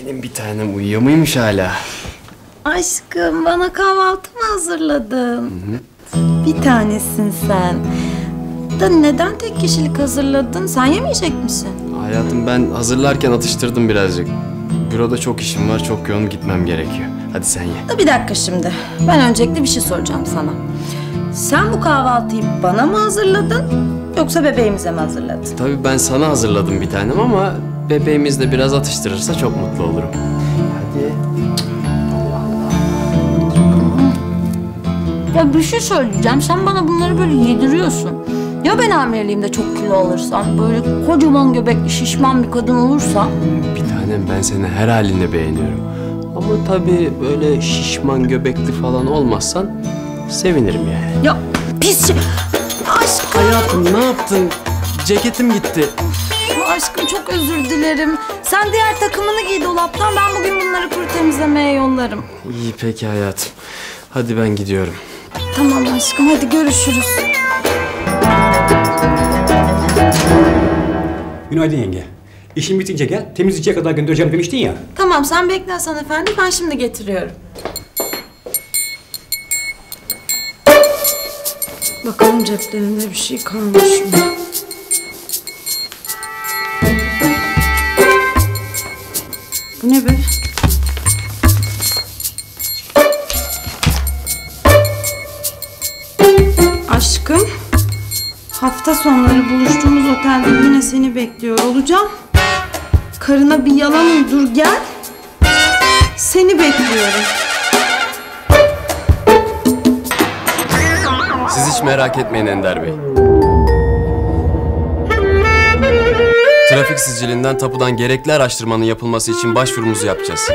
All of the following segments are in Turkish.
Benim bir tanem uyuyor muymuş hala? Aşkım bana kahvaltı mı hazırladın? Hı. Bir tanesin sen. Da neden tek kişilik hazırladın? Sen yemeyecek misin? Hayatım ben hazırlarken atıştırdım birazcık. Büroda çok işim var, çok yoğun gitmem gerekiyor. Hadi sen ye. Da bir dakika şimdi. Ben öncelikle bir şey soracağım sana. Sen bu kahvaltıyı bana mı hazırladın yoksa bebeğimize mi hazırladın? Tabii ben sana hazırladım bir tanem ama bebeğimiz de biraz atıştırırsa çok mutlu olurum. Hadi. Ya bir şey söyleyeceğim. Sen bana bunları böyle yediriyorsun. Ya ben hamileliğimde çok kilo alırsam, böyle kocaman göbekli şişman bir kadın olursam? Bir tanem ben seni her halinde beğeniyorum. Ama tabii böyle şişman göbekli falan olmazsan sevinirim yani. Ya pis şey. Aşkım. Hayatım ne yaptın? Ceketim gitti. Aşkım çok özür dilerim. Sen diğer takımını giy dolaptan. Ben bugün bunları kuru temizlemeye yollarım. İyi peki hayatım. Hadi ben gidiyorum. Tamam aşkım hadi görüşürüz. Günaydın yenge. İşin bitince gel, temizlikçiye kadar göndereceğim demiştin ya. Tamam sen bekle Hasan Efendi. Ben şimdi getiriyorum. Bakalım ceplerinde bir şey kalmış mı? Bu ne be? Aşkım, hafta sonları buluştuğumuz otelde yine seni bekliyor olacağım. Karına bir yalan uydur gel. Seni bekliyorum. Siz hiç merak etmeyin Ender Bey. Trafik sicilinden tapudan gerekli araştırmanın yapılması için başvurumuzu yapacağız.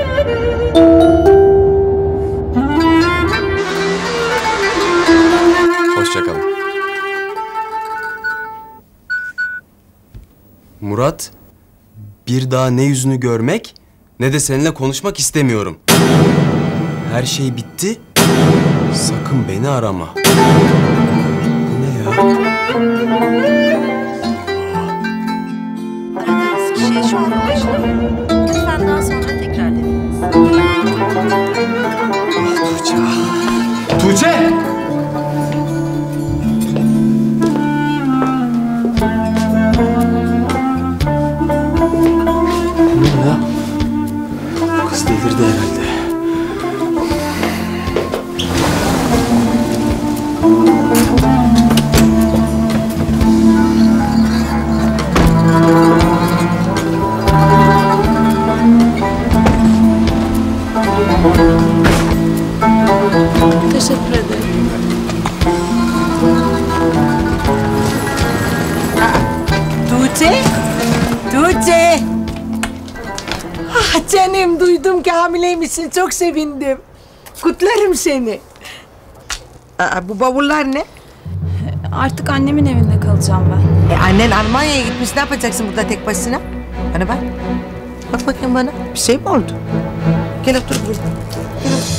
Hoşça kalın. Murat, bir daha ne yüzünü görmek ne de seninle konuşmak istemiyorum. Her şey bitti. Sakın beni arama. Bu ne ya? Aradığınız kişiye şu an ulaşılamıyor. Lütfen daha sonra tekrar deneyiniz. Tuğçe! Tuğçe! Ne ya? Kız delirdi herhalde. Teşekkür ederim. Tuğçe? Tuğçe! Ah canım, duydum ki hamileymişsin, çok sevindim. Kutlarım seni. Bu bavullar ne? Artık annemin evinde kalacağım ben. Annen Almanya'ya gitmiş, ne yapacaksın burada tek başına? Bana bak. Bak bakayım bana. Bir şey mi oldu? Gel otur burada. Gel otur.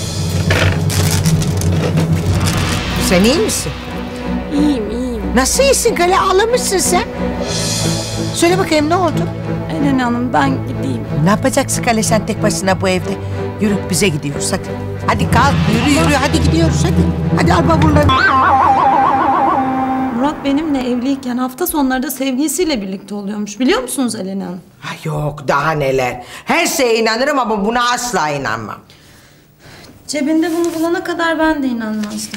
Sen iyi misin? İyiyim, iyiyim. Nasıl iyisin Kale? Ağlamışsın sen. Söyle bakayım, ne oldu? Elen Hanım ben gideyim. Ne yapacaksın Kale sen tek başına bu evde? Yürü, bize gidiyoruz hadi. Hadi kalk, yürü hadi gidiyoruz hadi. Hadi al bavulları. Murat benimle evliyken hafta sonları da sevgilisiyle birlikte oluyormuş. Biliyor musunuz Elen Hanım? Ha, yok daha neler. Her şeye inanırım ama buna asla inanmam. Cebinde bunu bulana kadar ben de inanmazdım.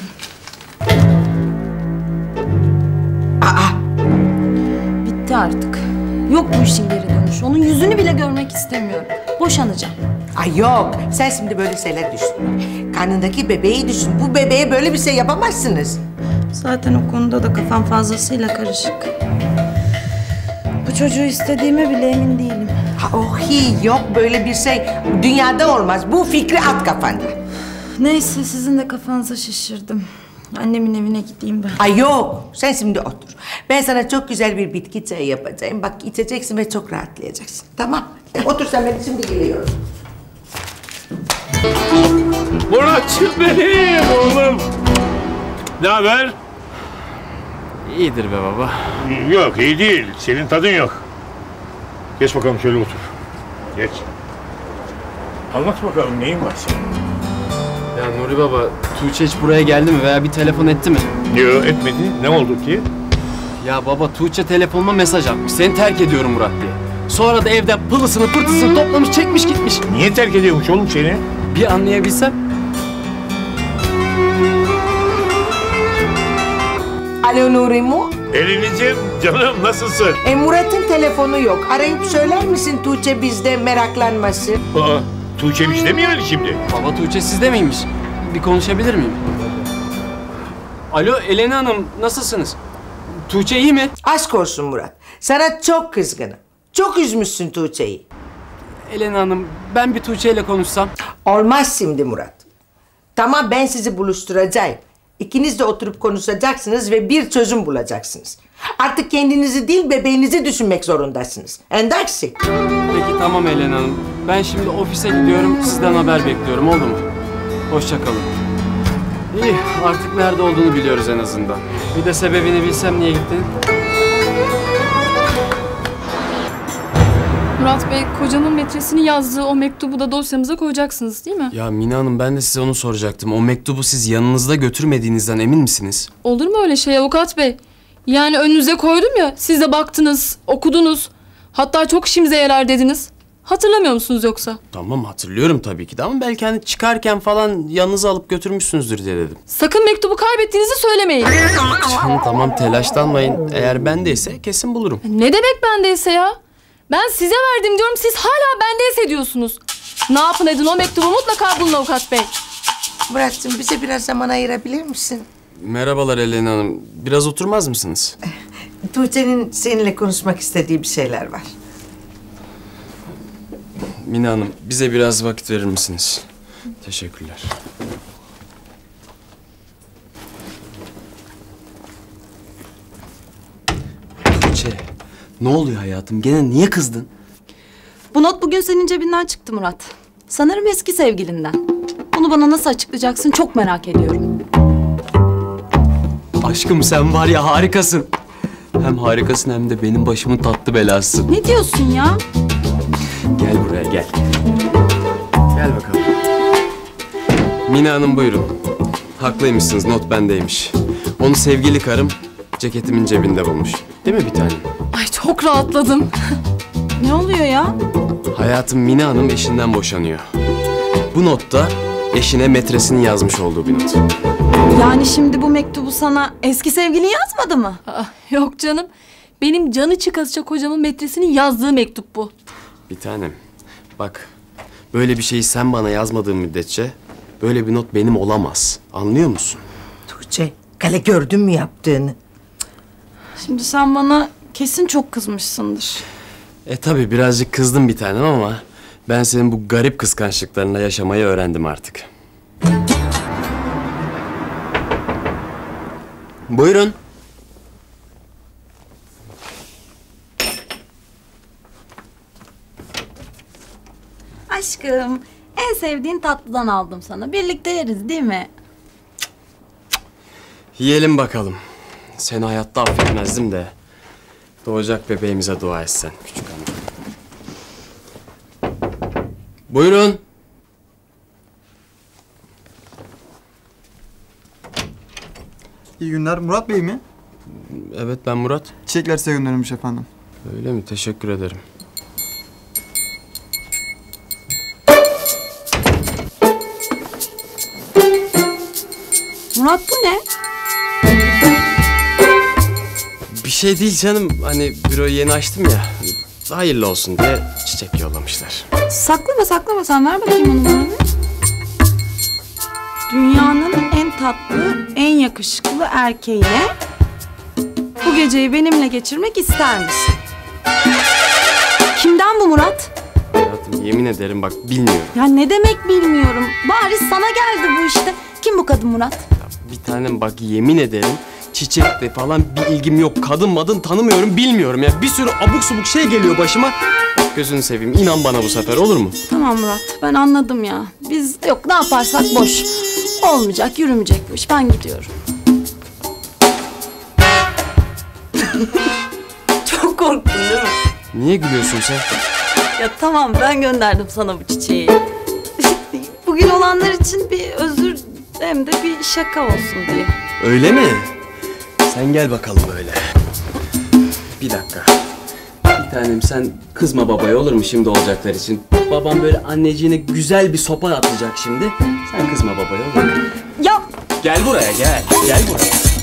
Bitti artık. Yok bu işin geri dönüşü. Onun yüzünü bile görmek istemiyorum. Boşanacağım. Ay yok, sen şimdi böyle şeyler düşün. Karnındaki bebeği düşün. Bu bebeğe böyle bir şey yapamazsınız. Zaten o konuda da kafam fazlasıyla karışık. Bu çocuğu istediğime bile emin değilim. Ha, yok böyle bir şey. Dünyada olmaz. Bu fikri at kafandan. Neyse sizin de kafanıza şişirdim. Annemin evine gideyim ben. Ay yok, sen şimdi otur. Ben sana çok güzel bir bitki çayı yapacağım. Bak içeceksin ve çok rahatlayacaksın. Tamam. Otur sen, ben şimdi geliyorum. Muratçım benim oğlum. Ne haber? İyidir be baba. Yok, iyi değil. Senin tadın yok. Geç bakalım, şöyle otur. Geç. Anlat bakalım neyin var senin? Ya Nuri Baba, Tuğçe hiç buraya geldi mi veya bir telefon etti mi? Yok etmedi. Ne oldu ki? Ya baba, Tuğçe telefonuma mesaj atmış. Seni terk ediyorum Murat diye. Sonra da evden pılısını pırtısını toplamış, çekmiş gitmiş. Niye terk ediyormuş oğlum seni? Bir anlayabilsem. Alo Nuri mu? Eliniciğim canım nasılsın? Murat'ın telefonu yok. Arayıp söyler misin Tuğçe bizde meraklanması? Aa, Tuğçe bizde mi yani şimdi? Baba, Tuğçe sizde miymiş? Bir konuşabilir miyim? Alo Elena Hanım, nasılsınız? Tuğçe iyi mi? Aşk olsun Murat. Sana çok kızgınım. Çok üzmüşsün Tuğçe'yi. Elena Hanım, ben bir Tuğçe ile konuşsam. Olmaz şimdi Murat. Tamam, ben sizi buluşturacağım. İkiniz de oturup konuşacaksınız ve bir çözüm bulacaksınız. Artık kendinizi değil bebeğinizi düşünmek zorundasınız. Endaksi. Peki tamam Elena Hanım. Ben şimdi ofise gidiyorum, sizden haber bekliyorum, oldu mu? Hoşça kalın. İyi, artık nerede olduğunu biliyoruz en azından. Bir de sebebini bilsem niye gittin? Murat Bey, kocamın metresini yazdığı o mektubu da dosyamıza koyacaksınız değil mi? Ya Mine Hanım, ben de size onu soracaktım. O mektubu siz yanınızda götürmediğinizden emin misiniz? Olur mu öyle şey avukat bey? Yani önünüze koydum ya, siz de baktınız, okudunuz. Hatta çok işimize yarar dediniz. Hatırlamıyor musunuz yoksa? Tamam, hatırlıyorum tabii ki de ama belki hani çıkarken falan yanınıza alıp götürmüşsünüzdür diye dedim. Sakın mektubu kaybettiğinizi söylemeyin. Tamam, telaşlanmayın. Eğer bendeyse kesin bulurum. Ne demek bendeyse ya? Ben size verdim diyorum, siz hala bendeyse diyorsunuz. Ne yapın edin, o mektubu mutlaka bulun avukat bey. Murat'cığım, bize biraz zaman ayırabilir misin? Merhabalar Elena Hanım. Biraz oturmaz mısınız? Tuğçe'nin seninle konuşmak istediği bir şeyler var. Mine Hanım, bize biraz vakit verir misiniz? Teşekkürler. Tuğçe, ne oluyor hayatım? Gene niye kızdın? Bu not bugün senin cebinden çıktı Murat. Sanırım eski sevgilinden. Bunu bana nasıl açıklayacaksın çok merak ediyorum. Aşkım, sen var ya harikasın. Hem harikasın hem de benim başımın tatlı belası. Ne diyorsun ya? Gel buraya, gel. Gel bakalım. Mine Hanım buyurun. Haklıymışsınız, not bendeymiş. Onu sevgili karım ceketimin cebinde bulmuş. Değil mi bir tanem? Ay çok rahatladım. Ne oluyor ya? Hayatım, Mine Hanım eşinden boşanıyor. Bu notta eşine metresini yazmış olduğu bir not. Yani şimdi bu mektubu sana eski sevgilin yazmadı mı? Yok canım. Benim canı çıkasıca kocamın metresinin yazdığı mektup bu. Bir tanem, bak, böyle bir şeyi sen bana yazmadığın müddetçe böyle bir not benim olamaz. Anlıyor musun? Tuğçe, kale gördün mü yaptığını? Şimdi sen bana kesin çok kızmışsındır. Tabii birazcık kızdım bir tanem ama ben senin bu garip kıskançlıklarına yaşamayı öğrendim artık. Buyurun. Aşkım, en sevdiğin tatlıdan aldım sana. Birlikte yeriz değil mi? Yiyelim bakalım. Seni hayatta affetmezdim de doğacak bebeğimize dua etsen küçük hanım. Buyurun. İyi günler. Murat Bey mi? Evet, ben Murat. Çiçekler size gönderilmiş efendim. Öyle mi? Teşekkür ederim. Murat bu ne? Bir şey değil canım. Hani büroyu yeni açtım ya. Hayırlı olsun diye çiçek yollamışlar. Saklama sen ver bakayım onu bana bir. Dünyanın en tatlı, en yakışıklı erkeğiyle bu geceyi benimle geçirmek ister misin? Kimden bu Murat? Hayatım, yemin ederim bak, bilmiyorum. Ya ne demek bilmiyorum. Bari sana geldi bu işte. Kim bu kadın Murat? Bir tanem bak, yemin ederim çiçekle falan bir ilgim yok. Kadın madın tanımıyorum, bilmiyorum ya. Bir sürü abuk subuk şey geliyor başıma. Bak gözünü seveyim, inan bana bu sefer, olur mu? Tamam Murat, ben anladım ya. Biz yok, ne yaparsak boş. Olmayacak, yürümeyecek bu iş. Ben gidiyorum. Çok korktun değil mi? Niye gülüyorsun sen? Ya tamam, ben gönderdim sana bu çiçeği. bugün olanlar için bir özür hem de bir şaka olsun diye. Öyle mi? Sen gel bakalım böyle. Bir dakika. Bir tanem sen kızma babaya olur mu şimdi olacaklar için? Babam böyle anneciğine güzel bir sopa atacak şimdi. Sen kızma babaya olur mu? Ya Gel buraya gel. Gel buraya.